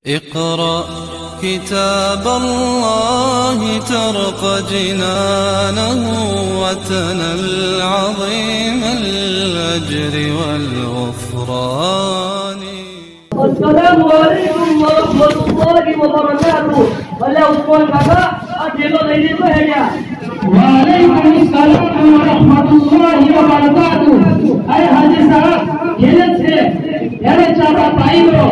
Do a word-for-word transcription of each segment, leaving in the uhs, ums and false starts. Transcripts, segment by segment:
اقرأ كتاب الله ترق جنانه وتنل عظيم الأجر والغفران. السلام عليكم ورحمة الله وبركاته. Allah Usman kakak, adelo lain itu hanya. Waalaikumsalam warahmatullahi wabarakatuh. Hai Haji Sahab, ये से ये चाबा पाइलो.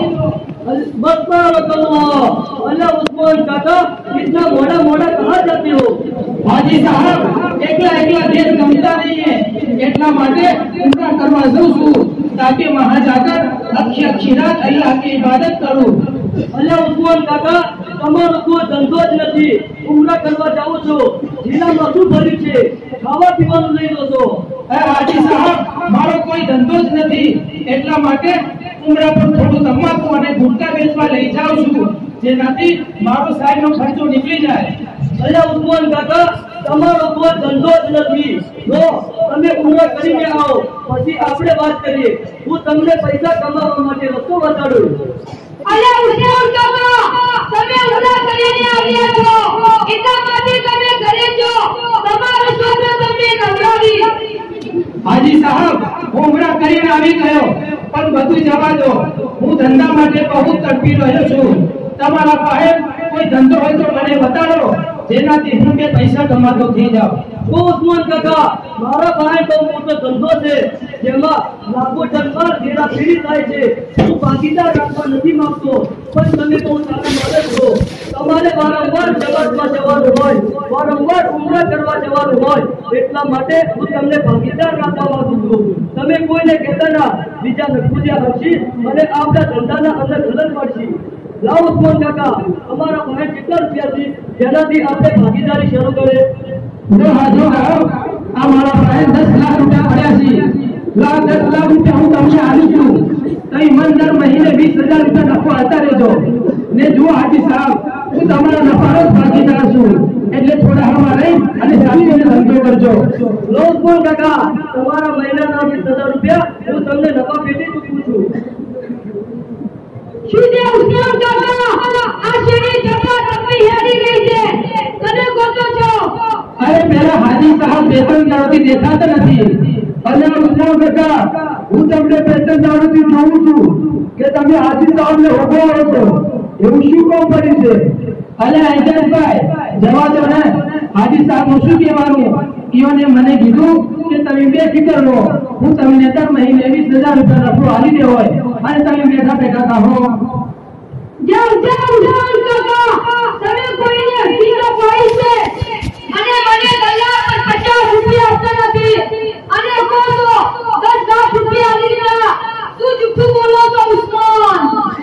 बरकतल्लाह. Allah Usman kakak, इतना मोड़ा मोड़ा कहाँ जाते हो? हाजी साहब, एकला एकला देश गमता नहीं है. एकला माटे उनका करवाजू सु ताकि वहाँ जाकर अच्छी अच्छी रात अल्लाह की इबादत करूँ. Allah Usman kakak, તમારો કોઈ ધંધો જ નથી. ઉમરા કરવા જાવ છો, જિલ્લામાં શું ભર્યું છે? ખાવા પીવાનું લઈ લો છો. હાજી સાહેબ, મારો કોઈ ધંધો જ નથી, એટલા માટે ઉમરા પર થોડું તમાકુ અને ગુટકા વેચવા લઈ જાઉં છું, જેનાથી મારો સાહેબનો ખર્ચો નીકળી જાય. અલ્યા ઉસ્માન કાકા, તમારો કોઈ ધંધો જ નથી. જો તમે ઉમરા કરીને આવો, પછી આપણે વાત કરીએ. હું તમને પૈસા કમાવા માટે રસ્તો બતાડું. અલ્યા ઉસ્માન કાકા, તમે ઉમરા કરીને આવ્યા છો, એટલા માટે તમે ઘરે જો. તમારો છોકરો તમને નવરાવી. હાજી સાહેબ, હું ઉમરા કરીને આવી ગયો, પણ બધું જવા દો. હું ધંધા માટે બહુ તડપી રહ્યો છું. તમારા પાસે કોઈ ધંધો હોય તો મને બતાડો, જેનાથી હું કે પૈસા કમાતો થઈ જાઉં. ઓ ઉસ્માન કાકા, મારા પાસે બહુ મોટો ધંધો છે, જેમાં લાખો ટનકાર ઘેરા ફેરી થાય છે. હું ભાગીદાર રાખવા નથી માંગતો, પણ તમે બહુ સારા માણસ છો. તમારે વારંવાર જગતમાં જવાનું હોય, વારંવાર ઉમરા કરવા જવાનું હોય, એટલા માટે હું તમને ભાગીદાર રાખવા માંગુ છું. તમે કોઈને કહેતા ના, બીજાને પૂજ્યા હશી અને આપણા ધંધાના અંદર ગલત પડશે. લાવો ઉસ્માન કાકા, અમારા પાસે કેટલા રૂપિયા છે જેનાથી આપણે ભાગીદારી શરૂ કરીએ? જો હાજી સાહેબ, આ મારા પાસે દસ લાખ રૂપિયા પડ્યા છે. લાખ દસ લાખ રૂપિયા હું તમને આપી છું. તઈ મન દર મહિને વીસ હજાર રૂપિયા નફો આવતા રહેજો. ને જુઓ હાજી સાહેબ, હું તમારા નફાનો જ ભાગીદાર છું, એટલે થોડા હવા રહી અને સારી ધંધો કરજો. લો ઉસ્માન કાકા, તમારા મહિનાના વીસ હજાર રૂપિયા હું તમને નફા પેટી ચૂકવું છું. શું છે ઉસ્માન કાકા, આ શેરી જમા તમે હેડી ગઈ છે, કને ગોતો છો? અરે પેલા હાજી સાહેબ બેતન દારૂથી દેખાતા નથી. અને ઉસ્માન કાકા, હું તમને બેતન દારૂથી જોઉં છું કે તમે હાજી સાહેબને ઉભો રહો છો. એવું શું કામ પડ્યું છે? અરે એજન્ટભાઈ, જવા દો ને. હાજી સાહેબનું શું કહેવાનું? ઈઓને મને કીધું કે તમે બેફિકર રહો, હું તમને દર મહિને વીસ હજાર રૂપિયા નફો આલી દે હોય અને તમે બેઠા બેઠા કહો. જાઓ જાઓ ઉસ્માન કાકા, તમે કોઈને હકીકત પાડી છે અને મને દલાલ પર પચાસ રૂપિયા આપતા નથી અને કહો તો દસ લાખ રૂપિયા આલી દીધા. તું જુઠ્ઠું બોલો છો ઉસ્માન.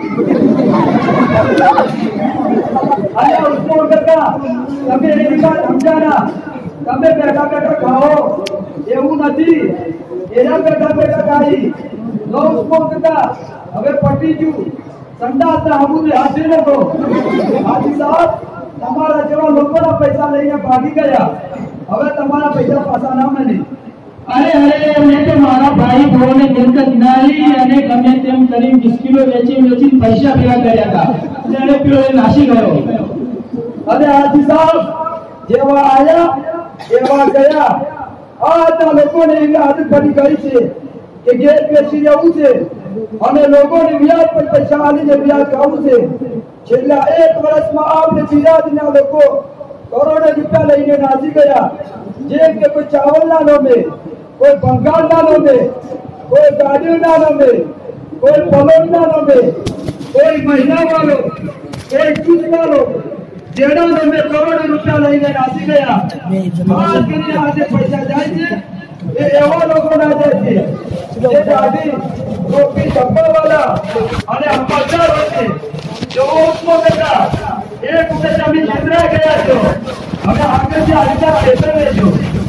અરે ઉસ્માન કાકા, તમે એની વાત સમજાના. તમે બેઠા બેઠા ખાઓ એવું નથી, એના બેઠા બેઠા ખાઈ લો. ઉસ્માન કાકા, હવે પટી ગયું. સંડાસના હબુને હાથે નતો. હાજી સાહેબ, તમારા જેવા લોકોના પૈસા લઈને ભાગી ગયા. હવે તમારા પૈસા પાછા ના મળે. અરે અરે, મેં તો મારા ભાઈ બહેનોને મિલકત નાલી અને ગમે તેમ કરી મુશ્કેલો વેચી વેચી પૈસા ભેગા કર્યા હતા. ત્યારે પેલો એ નાસી ગયો. અરે હાજી સાહેબ, જેવા આયા એવા ગયા. આજના લોકોને એવી આદત પડી ગઈ છે કે ઘેર બેસી જવું છે અને લોકોને વ્યાજ પર પૈસા આલીને વ્યાજ ખાવું છે. છેલ્લા એક વર્ષમાં આપણે બિરાદના લોકો કરોડો રૂપિયા લઈને નાસી ગયા. જેમ કે કોઈ ચાવલના નોમે, કોઈ બંગાળના નોમે, કોઈ ગાડીના નોમે, કોઈ પલોટના નોમે, કોઈ મહિના વાળો, કોઈ જૂથ વાળો, જેના નોમે કરોડો રૂપિયા લઈને નાસી ગયા. આ કરીને આજે પૈસા જાય છે એ એવા લોકો ના જાય છે જે દાઢી ટોપી ચપ્પલવાળા અને અમલદાર હોય છે. જો ઉસ્માન કાકા, એક વખત તમે છેતરા ગયા છો, હવે આગળથી આ રીતે બેસર રહેજો.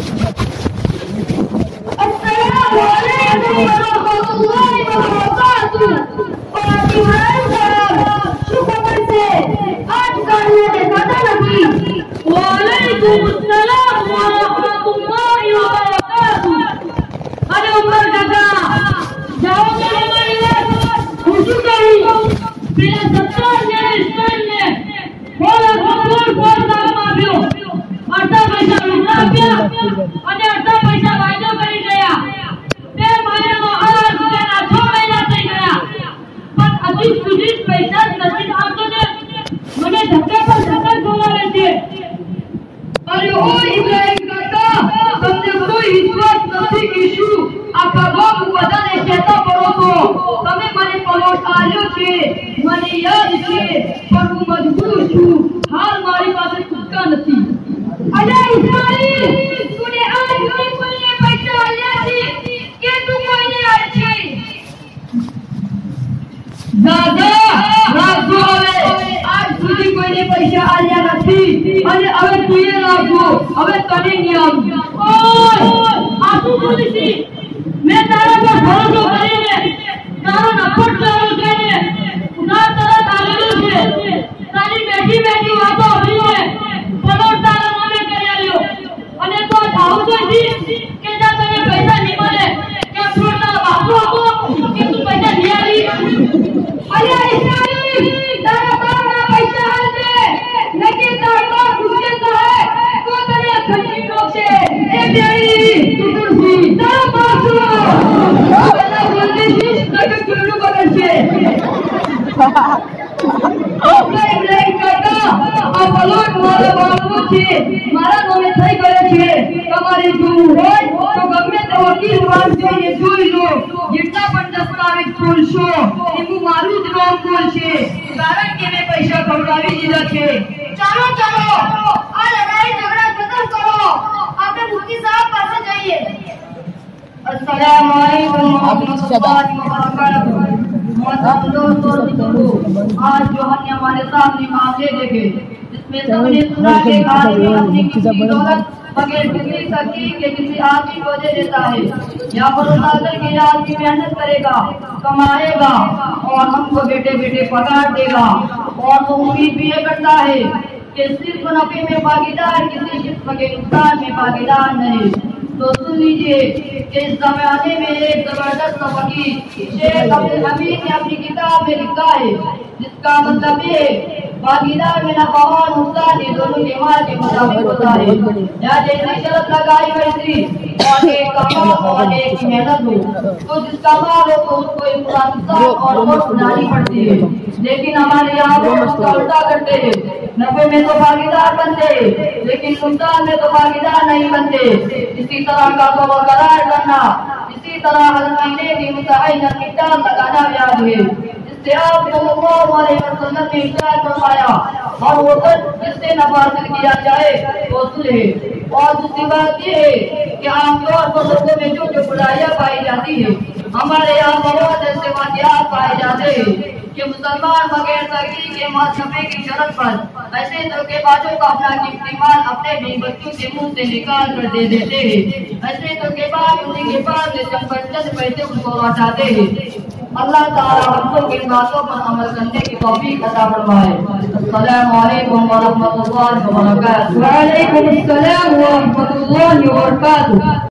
અસ્સલામુ અલૈકુમ વરહમતુલ્લાહી વબરકાતુહ. પાર્ટી ભાઈ સાહેબ, શું ખબર છે? આજકાલને દેખાતા નથી. વાલેકુમ અસ્સલામ વરહમતુલ્લાહી વબરકાતુહ. અરે ઉમર કાકા, જાઓ તો મારી વાત. હું શું કહું? પેલા સત્તર अफगानिस्तान में बोला बोल बोल दाम आप्यो अड्डा पैसा लूटा आप्या અને અડધા પૈસા વાયદો કરી ગયા તે મહિનાનો આજ તેના છ મહિના થઈ ગયા પણ હજી સુધી પૈસા નથી આવતો ને મને ધક્કા પર ધક્કા બોલાવે છે અરે ઓ ઇબ્રાહિમ કાકા તમને કોઈ વિશ્વાસ નથી કે શું આ કબાબ બધાને કહેતા પડો છો તમે મને પલોટ આલ્યો છે મને યાદ છે પણ હું મજબૂર છું હાલ મારી પાસે કુદકા નથી અરે ઇસ્માઈલ તુને આજ કોઈ કોઈને પૈસા આલ્યા છે કે તું કોઈને આલછી દાદા રાખો હવે આજ સુધી કોઈને પૈસા આલ્યા નથી અને હવે તુએ રાખો હવે તને નહીં આવું ઓય આ તું બોલીસી मैं तारा पर भरोसा કરીને તારો નફટ ચાલુ કરીને ઉધાર તરત આલેલું છે તારી બેઠી બેઠી વાતો અભીને પલોટ તારા નામે કરી આલ્યો અને તો આવું જોઈતી કે જા તને પૈસા નહીં મળે કે ફ્રોડ તારા બાપુ હતો કે તું પૈસા નહીં આલી અરે ઇસ્માઈલ તારા બાપના પૈસા આલ દે નકે તારો બાપ ગુસ્સે થાય તો તને ખંડી નોખશે એ બેડી તું તુલસી તારો બાપ પેલા બોલતી શીશ નકે કેળું બગડશે આપણે ઇબ્રાહિમ કાકા આ પલોટ મારા બાપનો છે મારા નામે થઈ ગયો છે તમારે જોવું હોય તો ગમે તે વકીલ વાંચો એ જોઈ લો જેટલા પણ દસ્તાવેજ ખોલશો એનું મારું જ નામ ખોલશે કારણ કે મેં પૈસા ખવડાવી દીધા છે ચાલો ચાલો આ લડાઈ ઝઘડા ખતમ કરો આપણે મુફ્તી સાહેબ પાસે જઈએ अस्सलाम वालेकुम रहमतुल्लाहि व बरकातहू मोहतरम दोस्तों और बुजुर्गों आज जो हमने हमारे सामने मामले देखे जिसमें सबने सुना कि आदमी अपनी किसी दौलत बगैर किसी तकलीफ के किसी आदमी को दे देता है या भरोसा करके आदमी मेहनत करेगा कमाएगा और हमको बेटे बेटे पगार देगा और वो उम्मीद भी ये करता है कि सिर्फ नफे में भागीदार किसी जिस्म के नुकसान में भागीदार नहीं तो सुन लीजिए कि इस जमाने में एक जबरदस्त वकील शेख अब्दुल हमीद ने अपनी किताब में लिखा है जिसका मतलब ये भागीदार में नफा और नुकसान ये दोनों के माल के मुताबिक होता है या जैसी शर्त लगाई वैसी और एक कमाल और एक की मेहनत हो तो जिसका माल हो तो उसको नुकसान और वोट उठानी पड़ती है लेकिन हमारे यहाँ लोग उसका उल्टा करते हैं नफे में तो भागीदार बनते लेकिन नुकसान में तो भागीदार नहीं बनते इसी तरह का तो बरकरार करना इसी तरह हर महीने की मुतअय्यन मिक़दार लगाना व्याज है जिससे आप सल्लल्लाहु अलैहि वसल्लम ने इरशाद फरमाया और वो खर्च जिससे नफा हासिल किया जाए वो सुलह और दूसरी बात ये है कि आमतौर पर लोगों में जो जो बुराइयां पाई जाती है हमारे यहाँ बहुत ऐसे वाक़यात पाए जाते हैं कि मुसलमान बगैर तगरी के मातमे की शर्त पर ऐसे धोखेबाजों का अपना कीमती माल अपने भी बच्चों के मुंह से निकाल कर दे देते हैं ऐसे धोखेबाज उन्हीं के पास से चंद पैसे उनको लौटाते हैं अल्लाह ताला हम लोग इन बातों पर अमल करने की तौफीक अता फरमाए अस्सलामु अलैकुम व रहमतुल्लाहि व बरकातहू। व अलैकुम अस्सलाम व रहमतुल्लाहि व बरकातहू।